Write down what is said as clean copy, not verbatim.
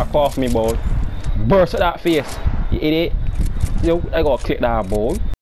back off me, boy. Burst at that face, you idiot. You know, I gotta click that, boy.